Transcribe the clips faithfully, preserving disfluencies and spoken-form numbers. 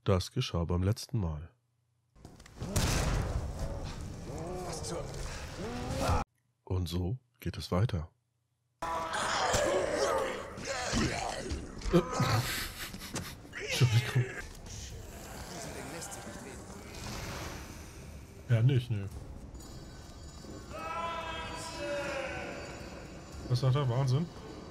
Das geschah beim letzten Mal. Was zur... Und so geht es weiter. Äh. Entschuldigung. Ja, nicht, nö. Was sagt er? Wahnsinn?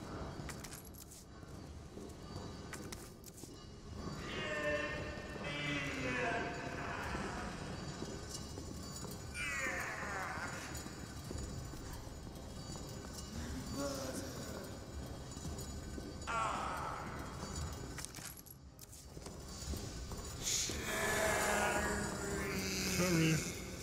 Sorry.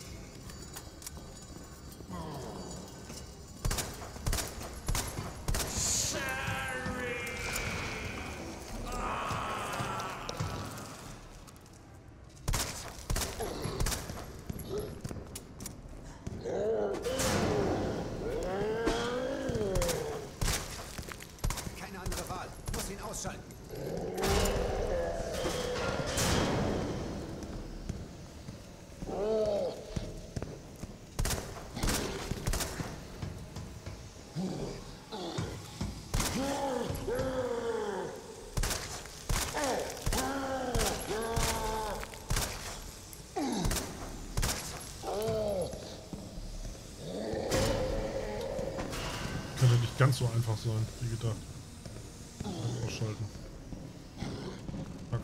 Keine andere Wahl. Ich muss ihn ausschalten. Könnte nicht ganz so einfach sein, wie gedacht. Ausschalten. Fuck.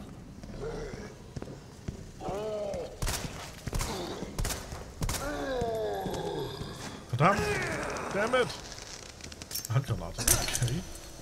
Verdammt! Damn it! Handgranate. Okay.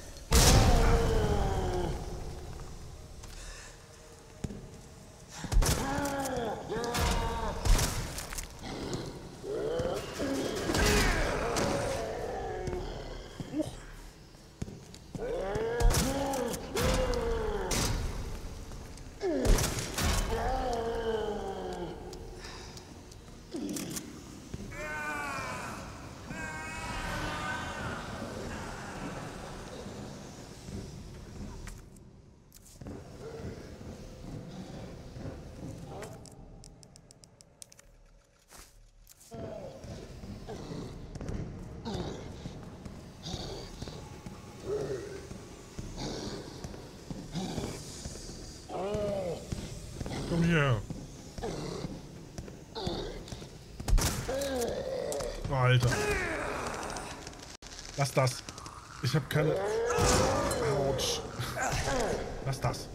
Komm her. Alter. Lass das. Ich habe keine... Autsch. Lass das.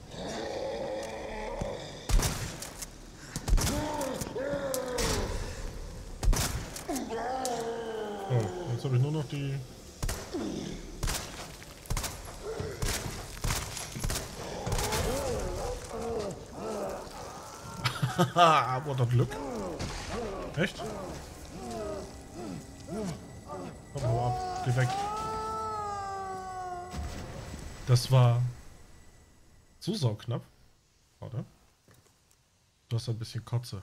Oh, jetzt habe ich nur noch die... Haha, what a Glück. Echt? Komm, hau ab. Geh weg. Das war so sauknapp. Warte. Du hast ein bisschen Kotze.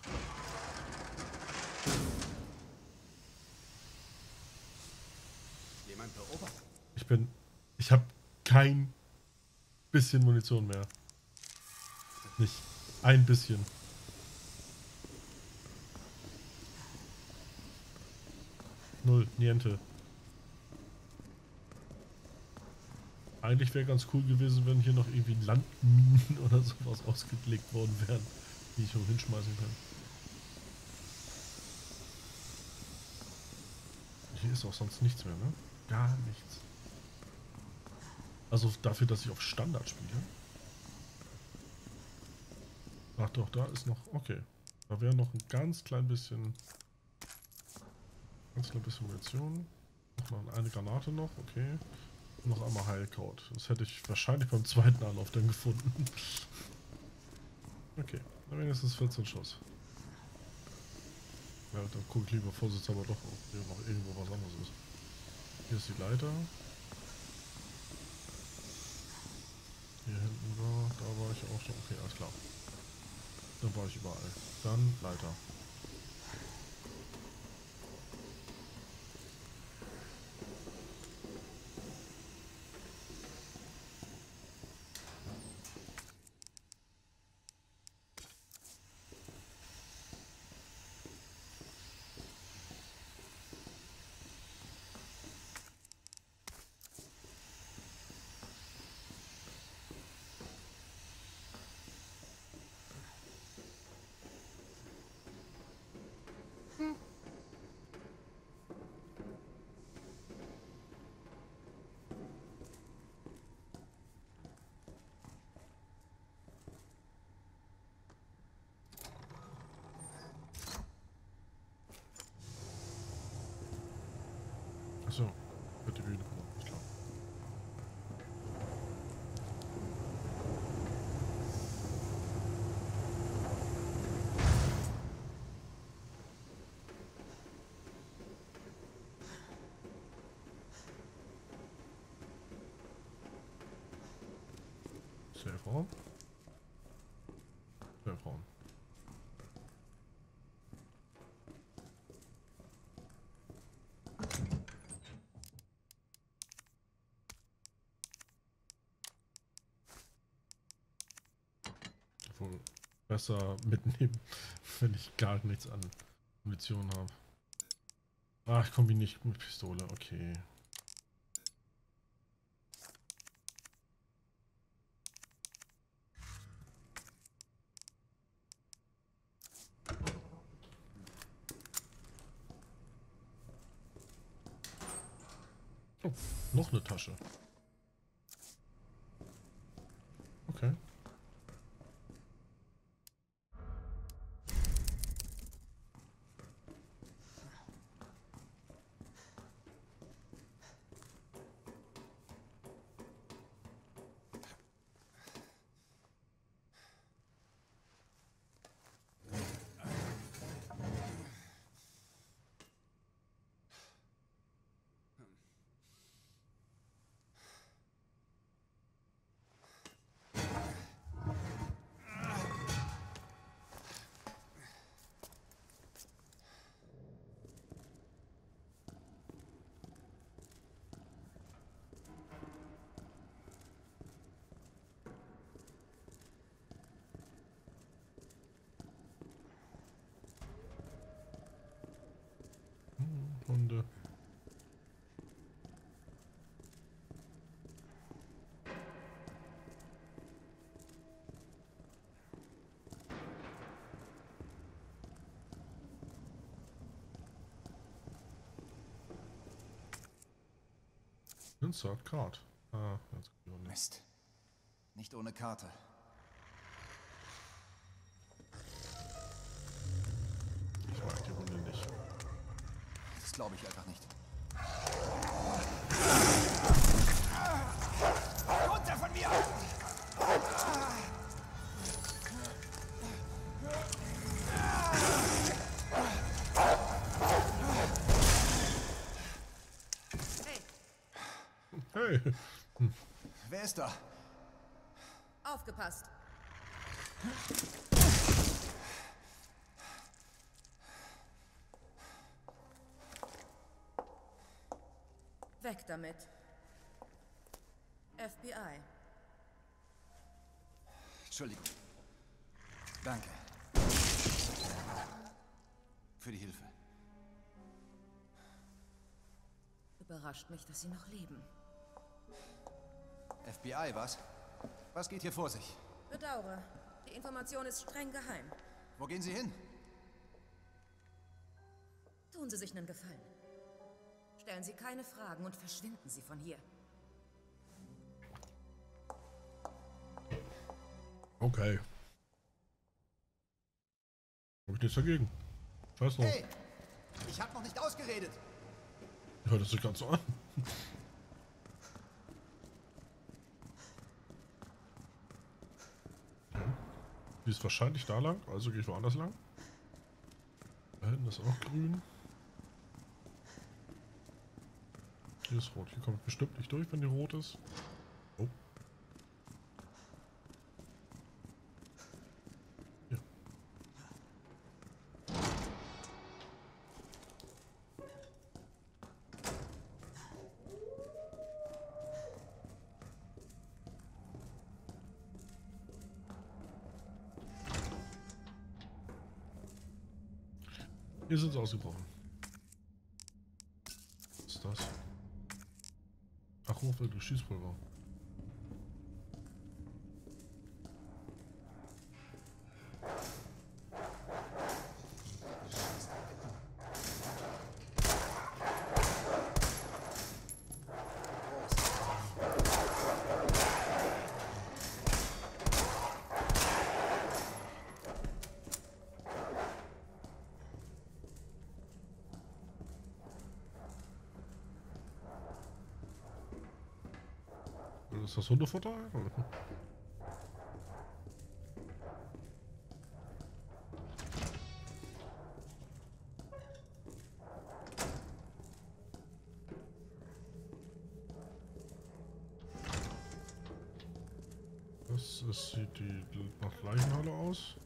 Jemand beobachtet. Ich bin... Ich habe kein bisschen Munition mehr. Nicht ein bisschen. Null, niente. Eigentlich wäre ganz cool gewesen, wenn hier noch irgendwie Landminen oder sowas ausgelegt worden wären, die ich auch hinschmeißen kann. Hier ist auch sonst nichts mehr, ne? Gar nichts. Also dafür, dass ich auf Standard spiele. Ach doch, da ist noch... Okay. Da wäre noch ein ganz klein bisschen... Ganz klein bisschen Munition. Noch mal eine Granate noch, okay. Noch einmal Heilkraut. Das hätte ich wahrscheinlich beim zweiten Anlauf dann gefunden. Okay, dann wenigstens vierzehn Schuss. Ja, dann gucke ich lieber vorsichtshalber doch, ob hier noch irgendwo was anderes ist. Hier ist die Leiter. Hier hinten war, da war ich auch schon. Okay, alles klar. Dann war ich überall. Dann Leiter. Batterien. Ich glaube. Safe Raum. Safe Raum. Wohl besser mitnehmen, wenn ich gar nichts an Munition habe. Ach, ich kombiniere nicht mit Pistole, okay. Oh, noch eine Tasche. Okay. Hunde. Insert Card. Ah, jetzt nicht. Mist. Nicht ohne Karte. Ich mag die Hunde nicht. Das glaube ich einfach nicht. Runter von mir! Hey! Wer ist da? Aufgepasst. Weg damit. F B I. Entschuldigung. Danke. Für die Hilfe. Überrascht mich, dass Sie noch leben. F B I, was? Was geht hier vor sich? Bedauere. Die Information ist streng geheim. Wo gehen Sie hin? Tun Sie sich einen Gefallen. Stellen Sie keine Fragen und verschwinden Sie von hier. Okay. Hab ich nichts dagegen. Weiß noch. Hey! Ich hab noch nicht ausgeredet! Hört das sich ganz so an. Die ist wahrscheinlich da lang, also gehe ich woanders lang. Da hinten ist auch grün. Hier ist rot. Hier kommt bestimmt nicht durch, wenn die rot ist. Oh. Hier. Hier sind sie ausgebrochen. Was ist das? Ach, hochwertige Schießpulver. Ist das Hundefutter? Das ist, sieht die nach Leichenhalle aus.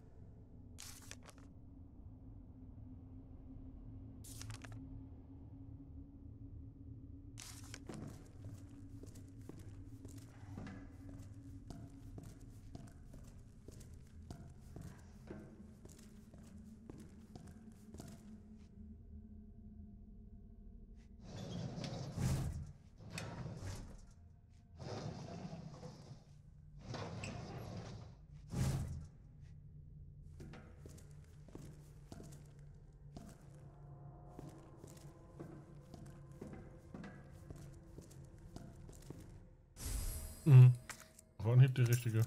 Mhm. Auf Anhieb die richtige.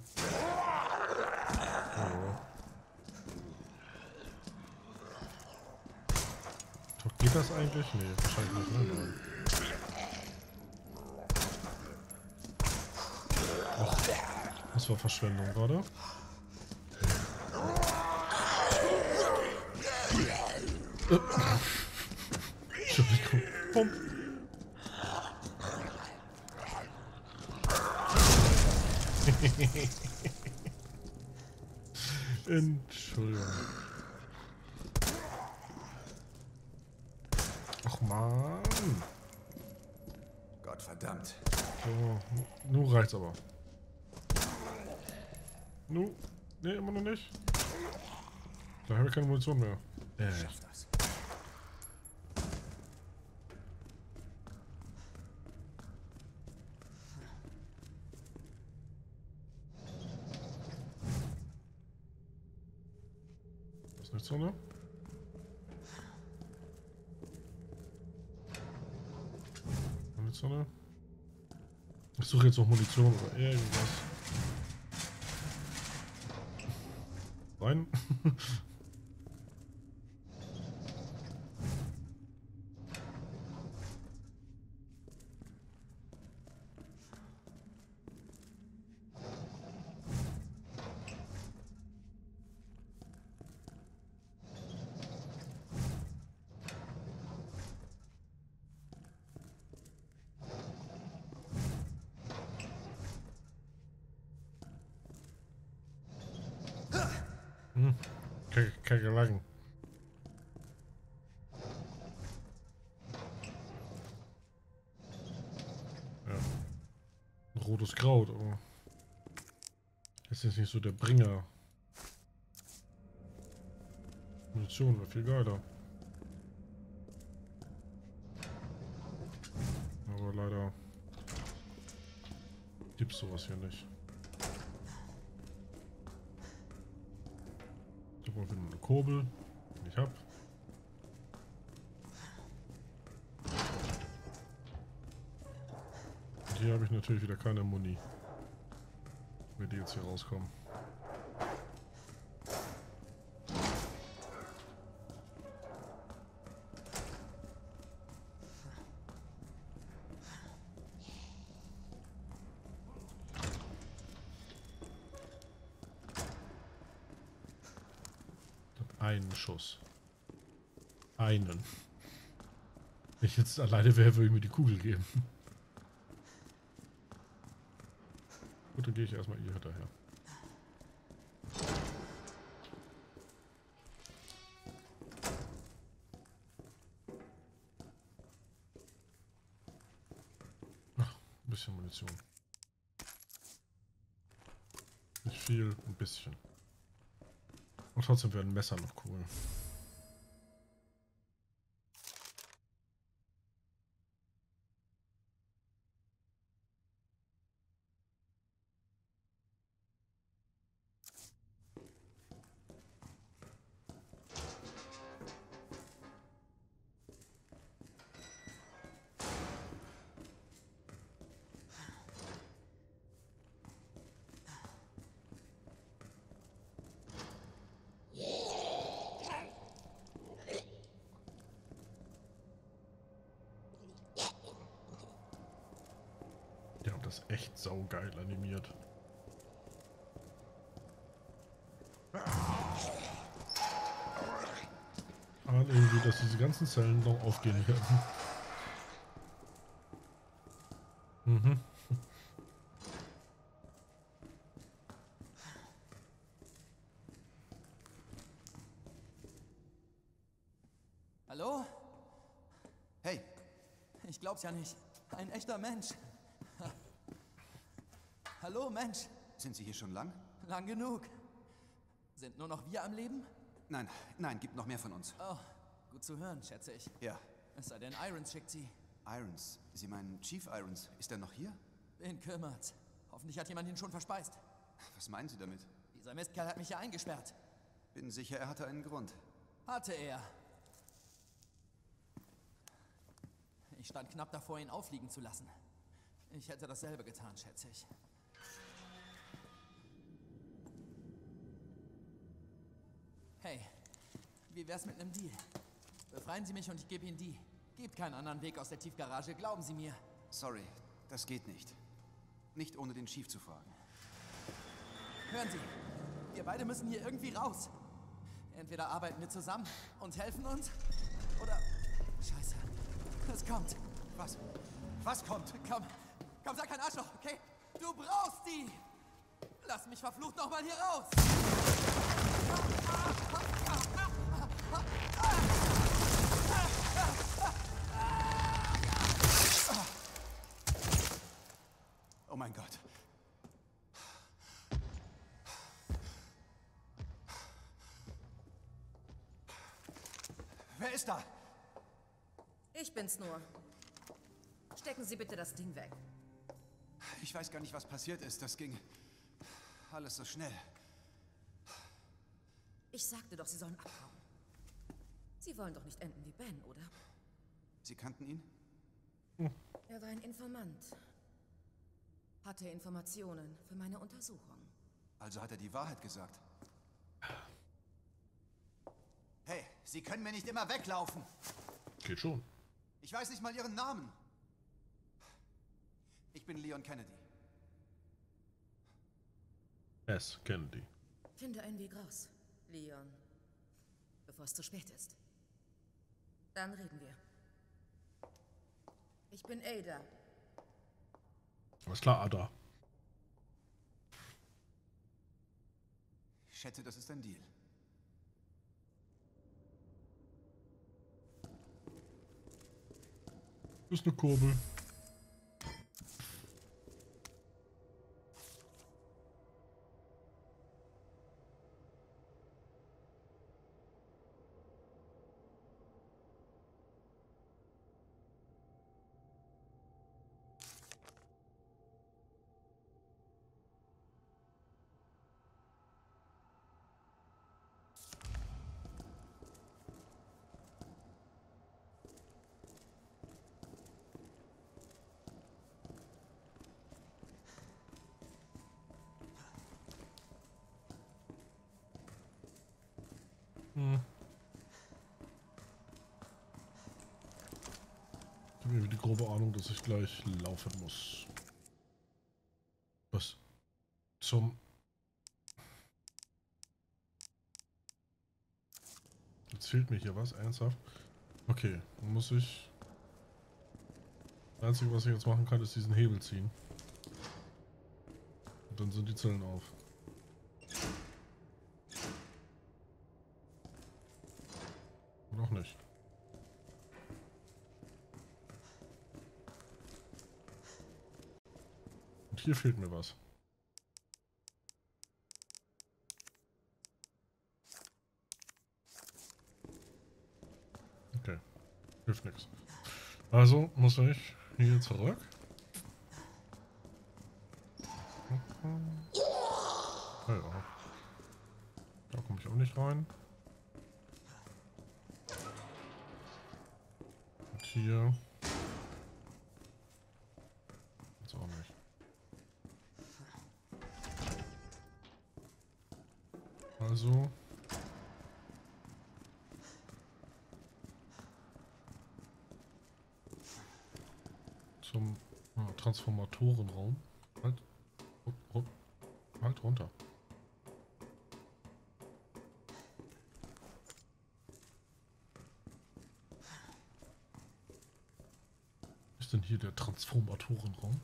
Oh. Doch, geht das eigentlich? Nee, wahrscheinlich nicht. Ne? Nein. Ach, das war Verschwendung gerade. Äh. Entschuldigung. Pump. Entschuldigung. Ach man. Gott verdammt. So, nun reicht's aber. Nu, ne, immer noch nicht. Da habe ich keine Munition mehr. Äh. Ich schaff das. Das ist nichts drin, ne? Nichts drin, ne? Ich suche jetzt noch Munition oder irgendwas. Rein. Hm. Kakerlaken. Ja. Ein rotes Kraut, aber das ist nicht so der Bringer. Munition wäre viel geiler. Aber leider gibt's sowas hier nicht. Ich habe eine Kurbel, die ich hab. Und hier habe ich natürlich wieder keine Muni, wenn die jetzt hier rauskommen. Einen Schuss. Einen. Wenn ich jetzt alleine wäre, würde ich mir die Kugel geben. Gut, dann gehe ich erstmal hier hinterher. Ach, ein bisschen Munition. Nicht viel, ein bisschen. Und trotzdem wäre ein Messer noch cool. ist echt saugeil animiert. Und irgendwie, dass diese ganzen Zellen noch aufgehen werden. Mhm. Hallo? Hey, Ich glaub's ja nicht. Ein echter Mensch. Hallo, Mensch. sind Sie hier schon lang? Lang genug. Sind nur noch wir am Leben? Nein, nein, gibt noch mehr von uns. Oh, gut zu hören, schätze ich. Ja, Es sei denn, Irons schickt sie. Irons. Sie meinen Chief Irons. Ist er noch hier? Wen kümmert's? Hoffentlich hat jemand ihn schon verspeist. Was meinen Sie damit? Dieser Mistkerl hat mich hier eingesperrt. Bin sicher, er hatte einen Grund. Hatte er. Ich stand knapp davor, ihn auffliegen zu lassen. Ich hätte dasselbe getan, schätze ich. Hey, wie wär's mit einem Deal? Befreien Sie mich und ich gebe Ihnen die. Gibt keinen anderen Weg aus der Tiefgarage, glauben Sie mir. Sorry, das geht nicht. Nicht ohne den Chief zu fragen. Hören Sie, wir beide müssen hier irgendwie raus. Entweder arbeiten wir zusammen und helfen uns, oder... Scheiße, es kommt. Was? Was kommt? Komm, komm, sag kein Arschloch, okay? Du brauchst die! Lass mich verflucht nochmal hier raus! Oh mein Gott. Wer ist da? Ich bin's nur. Stecken Sie bitte das Ding weg. Ich weiß gar nicht, was passiert ist. Das ging alles so schnell. Ich sagte doch, Sie sollen abhauen. Sie wollen doch nicht enden wie Ben, oder? Sie kannten ihn? Er war ein Informant. Hatte Informationen für meine Untersuchung. Also hat er die Wahrheit gesagt. Hey, Sie können mir nicht immer weglaufen. Geht schon. Ich weiß nicht mal Ihren Namen. Ich bin Leon Kennedy. S. Kennedy. Finde einen Weg raus, Leon. Bevor es zu spät ist. Dann reden wir. Ich bin Ada. Alles klar, Ada. Ich schätze, das ist ein Deal. Das ist eine Kurbel. Hm. Ich habe irgendwie die grobe Ahnung, dass ich gleich laufen muss. Was? Zum... Jetzt fehlt mir hier was, ernsthaft. Okay, dann muss ich... Das Einzige, was ich jetzt machen kann, ist diesen Hebel ziehen. Und dann sind die Zellen auf. Noch nicht. Und hier fehlt mir was. Okay. Hilft nichts. Also muss ich hier zurück. Ja, ja. Da komme ich auch nicht rein. Und hier. Jetzt auch nicht. Also. Zum ah, Transformatorenraum. Halt, halt, halt runter. Was ist denn hier der Transformatorenraum?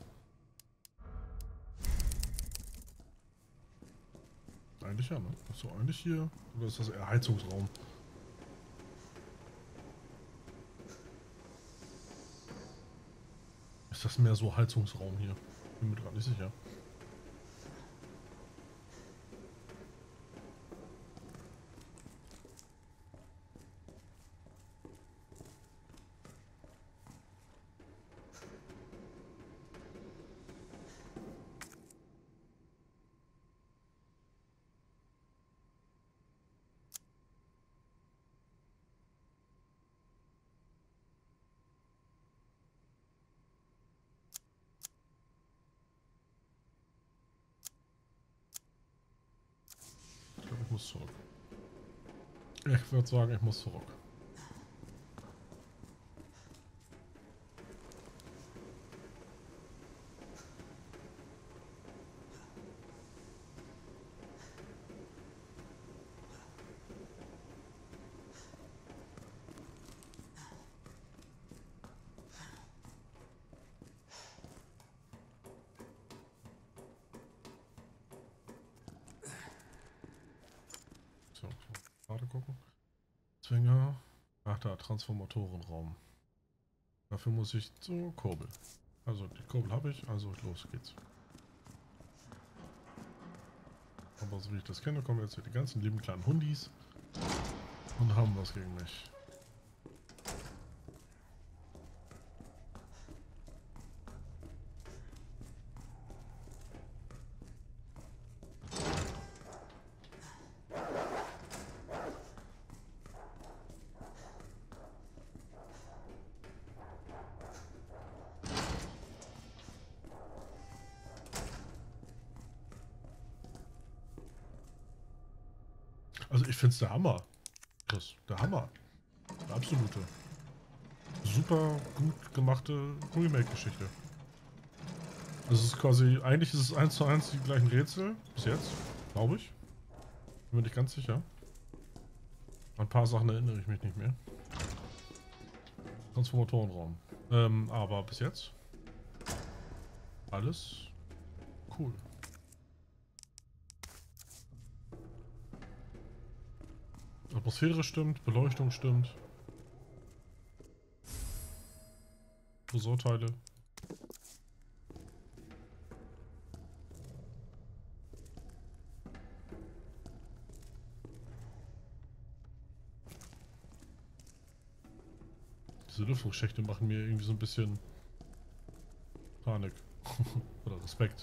Eigentlich ja, ne? Achso, eigentlich hier. Oder ist das eher Heizungsraum? Ist das mehr so Heizungsraum hier? Bin mir gerade nicht sicher. Ich glaube, ich muss zurück. Ich würde sagen, ich muss zurück. So, gerade gucken. Zwinger. Ach da, Transformatorenraum. Dafür muss ich zur Kurbel. Also die Kurbel habe ich, also los geht's. Aber so wie ich das kenne, kommen jetzt hier die ganzen lieben kleinen Hundis und haben was gegen mich. Also ich finde es der Hammer. Das ist der Hammer. Der absolute. Super gut gemachte Remake-Geschichte. Also es ist quasi, eigentlich ist es eins zu eins die gleichen Rätsel. Bis jetzt, glaube ich. Bin mir nicht ganz sicher. An ein paar Sachen erinnere ich mich nicht mehr. Transformatorenraum. Ähm, aber bis jetzt alles cool. Atmosphäre stimmt, Beleuchtung stimmt. Tresorteile. Diese Lüftungsschächte machen mir irgendwie so ein bisschen Panik. Oder Respekt.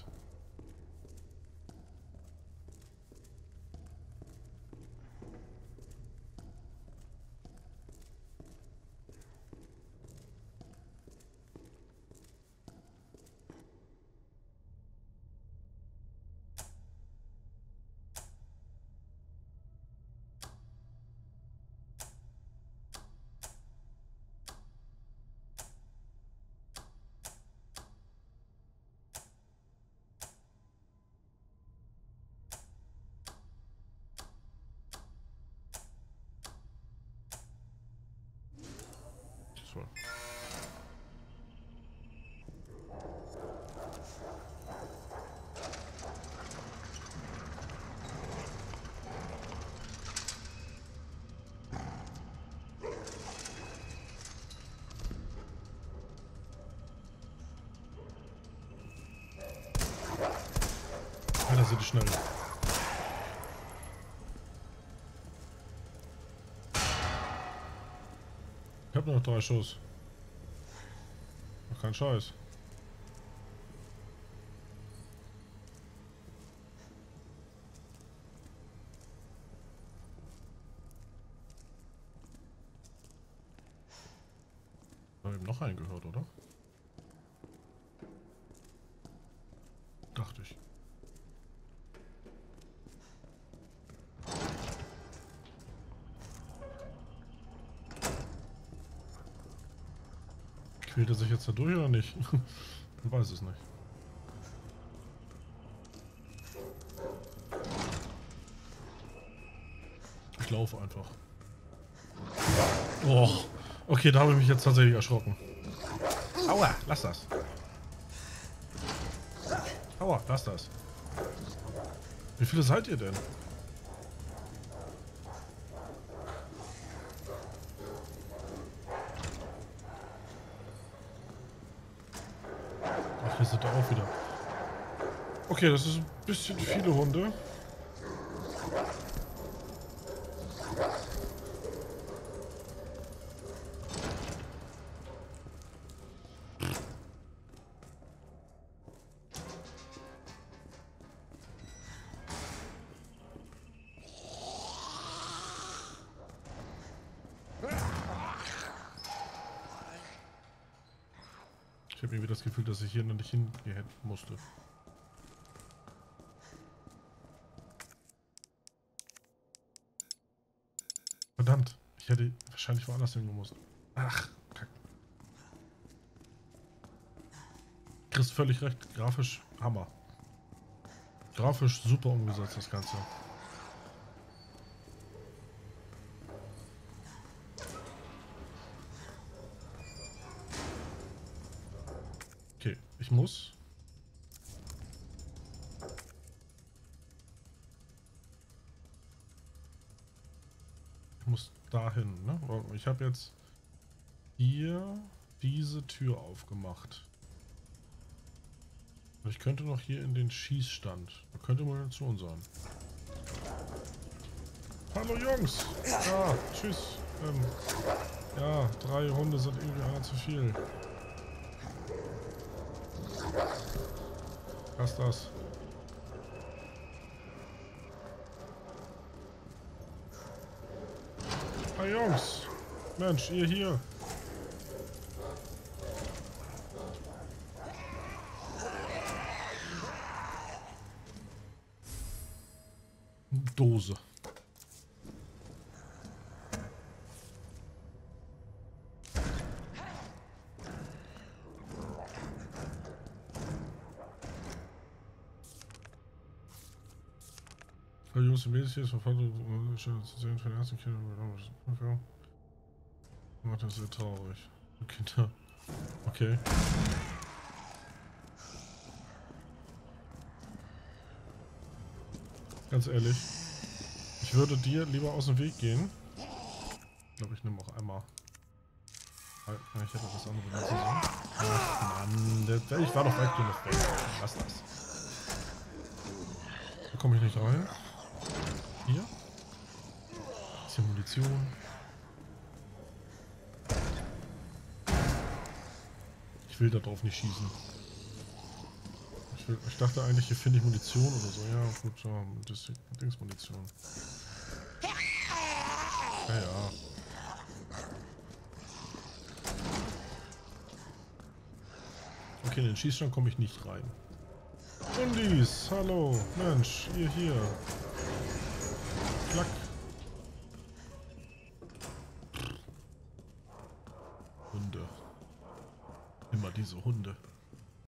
So. Ja, da sind die schnell. Ich hab nur noch drei Schuss. Noch kein Scheiß. Ich habe eben noch einen gehört, oder? Dachte ich. Quält er sich jetzt da durch oder nicht? Man weiß es nicht. Ich laufe einfach. Oh, okay, da habe ich mich jetzt tatsächlich erschrocken. Aua, lass das. Aua, lass das. Wie viele seid ihr denn? Ach, hier sind da auch wieder. Okay, das ist ein bisschen viele Hunde. Ich habe irgendwie das Gefühl, dass ich hier noch nicht hingehen musste. Verdammt, ich hätte wahrscheinlich woanders hin gemusst. Ach, kack. Chris, völlig recht. Grafisch Hammer. Grafisch super umgesetzt, das Ganze. Okay, ich muss. Ich muss dahin, ne? Ich habe jetzt hier diese Tür aufgemacht. Ich könnte noch hier in den Schießstand. Da könnte Munition sein. Hallo Jungs! Ja, tschüss. Ähm, ja, drei Hunde sind irgendwie einer zu viel. Was ist das? Hey Jungs! Mensch, ihr hier! Dose. Weil Jungs und Mädchen ist verfolgt und schön zu sehen für den ersten Kinder. Macht das sehr traurig. Kinder. Okay. Ganz ehrlich. Ich würde dir lieber aus dem Weg gehen. Ich glaube, ich nehme auch einmal. Ich hätte das andere benutzen sollen. Ach Mann, der, ich war doch weg, du noch weg. Lass das. Da komme ich nicht rein. Hier. Ist hier Munition. Ich will da drauf nicht schießen. Ich, will, ich dachte eigentlich, hier finde ich Munition oder so. Ja, gut, ja, das Dings Munition. Ja, ja. Okay, in den Schießstand komme ich nicht rein. Undis, hallo, Mensch, ihr hier. Klack. Hunde. Immer diese Hunde.